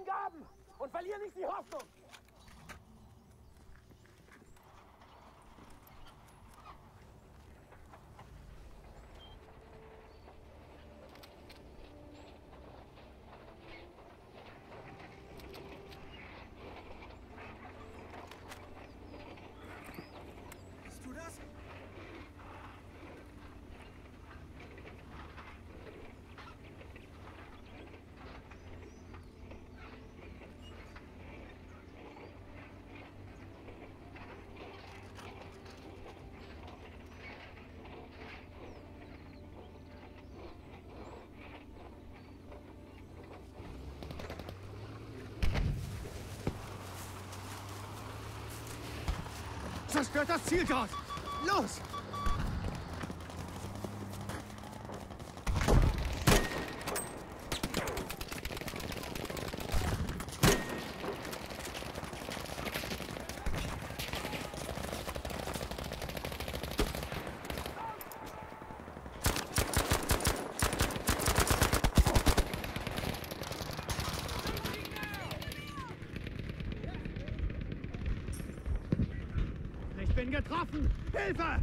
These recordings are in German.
Gaben und verlier nicht die Hoffnung. Zerstört das Ziel dort! Los! Ich bin getroffen! Hilfe!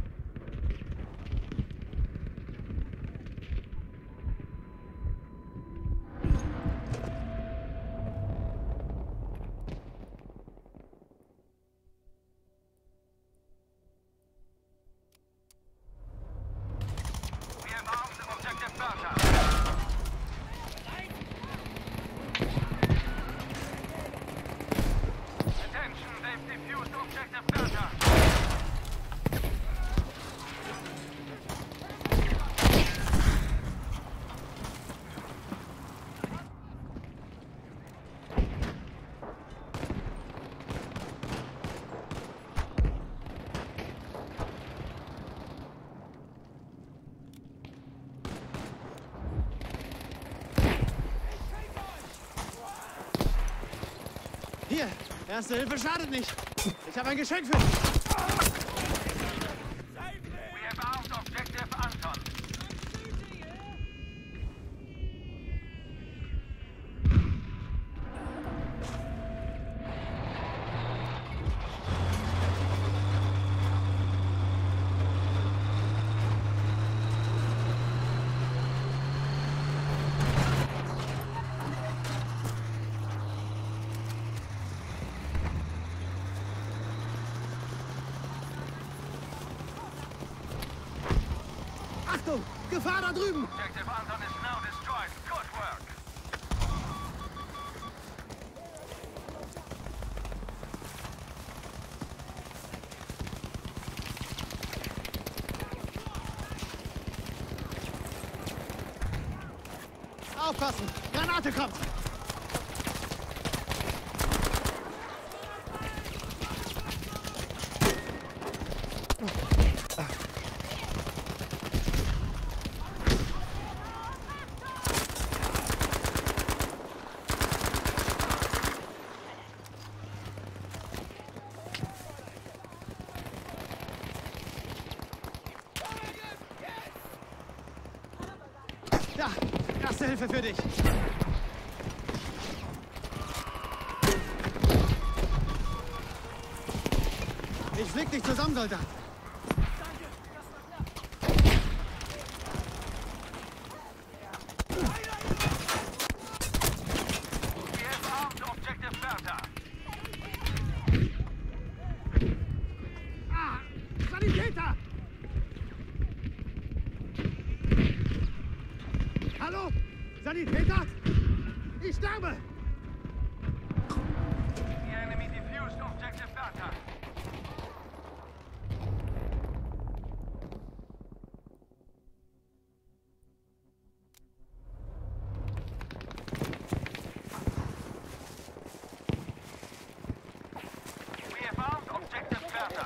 Hier, Erste Hilfe schadet nicht. Ich habe ein Geschenk für dich. We have armed objective Anton. Achtung! Gefahr da drüben! Objective Anton is now destroyed. Good work. Aufpassen! Granate kommt! Da! Erste Hilfe für dich! Ich flieg dich zusammen, Soldat! We have armed objective Bertha. Ah! Sanitäter! Hallo? Sanitäter? Ich sterbe! The enemy defused objective Bertha. We have armed objective Bertha.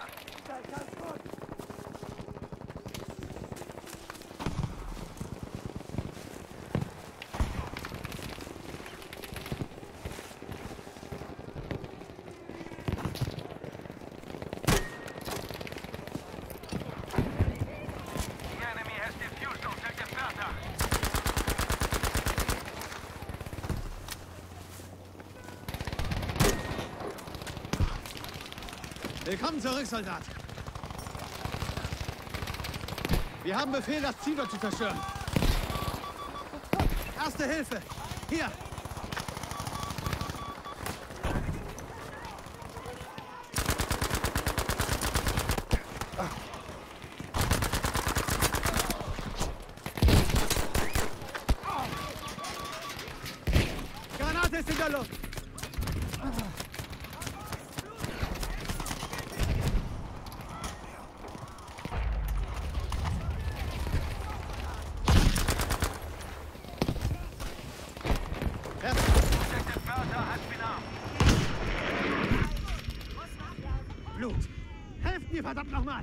Willkommen zurück, Soldat. Wir haben Befehl, das Ziel dort zu zerstören. Erste Hilfe. Hier. Granate ist in der Luft. Objective Bertha has been armed. Blut. Helft mir, verdammt nochmal.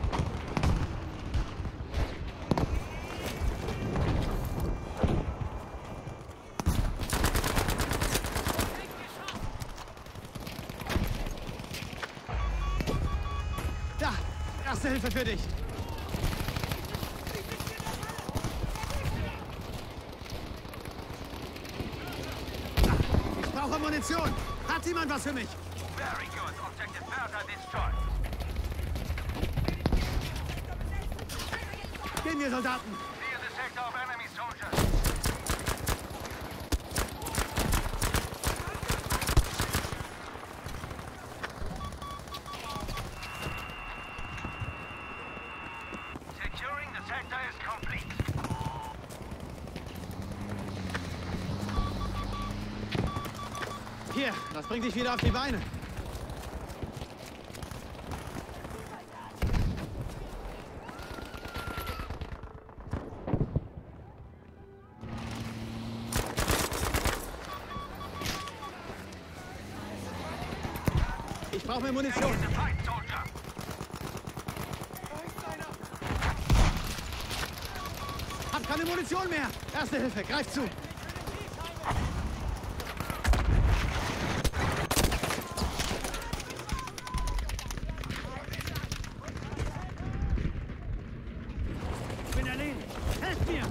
Da, erste Hilfe für dich. Ich brauche Munition. Hat jemand was für mich? Very good. Objective Bertha destroyed. Gehen wir, Soldaten. Clear the sector of enemy soldiers. Securing the sector is complete. Hier, das bringt dich wieder auf die Beine. Ich brauche mehr Munition. Take the fight, soldier. Hab keine Munition mehr. Erste Hilfe, greif zu. Ich bin erledigt. Helft mir.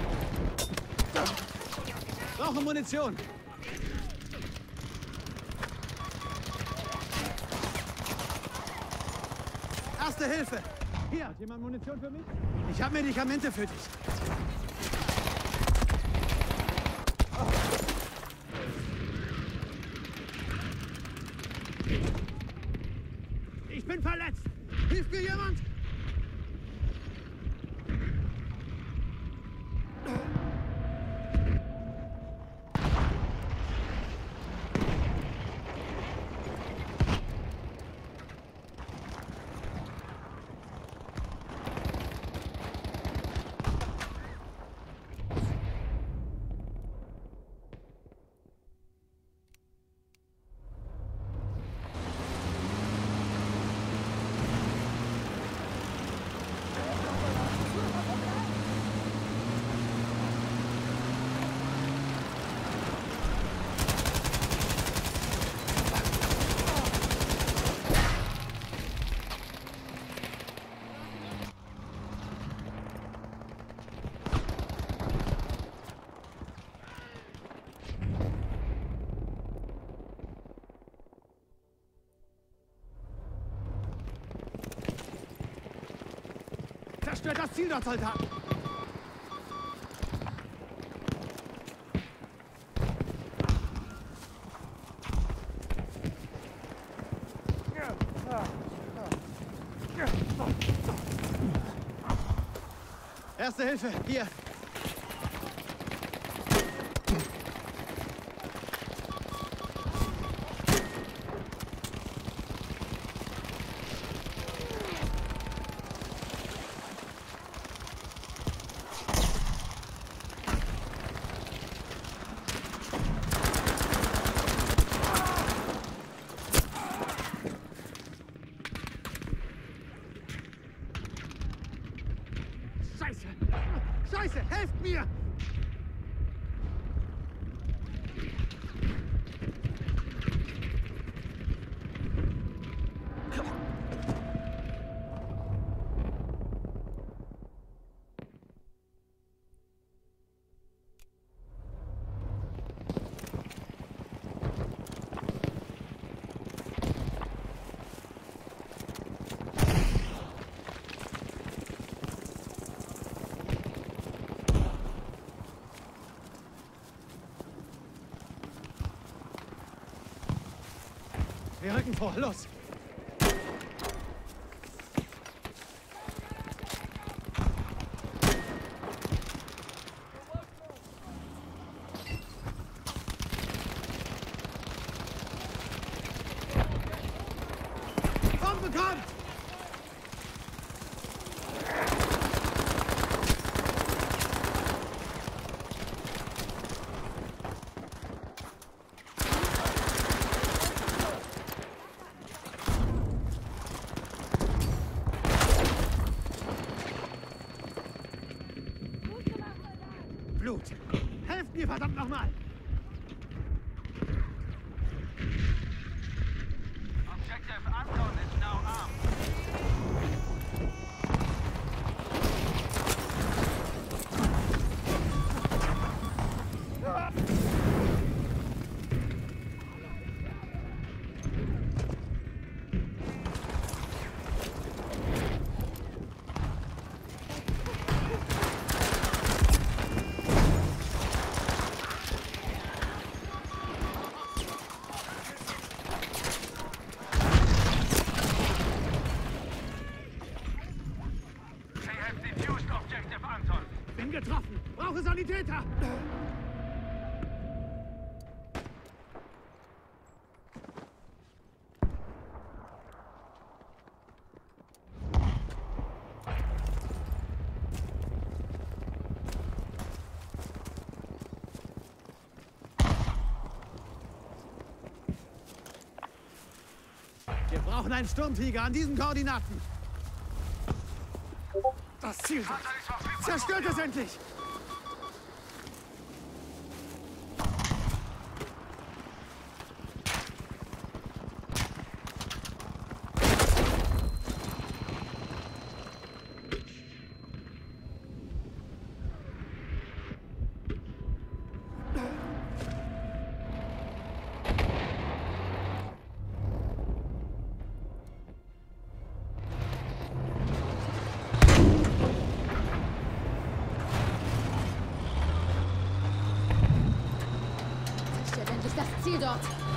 Brauche Munition. Erste Hilfe. Hier, hat jemand Munition für mich? Ich habe Medikamente für dich. Ich bin verletzt. Hilft mir jemand? Zerstört das Ziel dort, Soldat! Erste Hilfe, hier! Scheiße! Scheiße! Helft mir! Wir rücken vor. Los! Bombe kommt! Blut! Helft mir, verdammt nochmal! Objective Anton is now armed. They have defused Objective Anton. Bin getroffen! Brauche Sanitäter! Wir brauchen einen Sturmtiger an diesen Koordinaten. Das Ziel. Panzer ist verfügbar. Zerstört es endlich! Zerstört endlich das Ziel dort.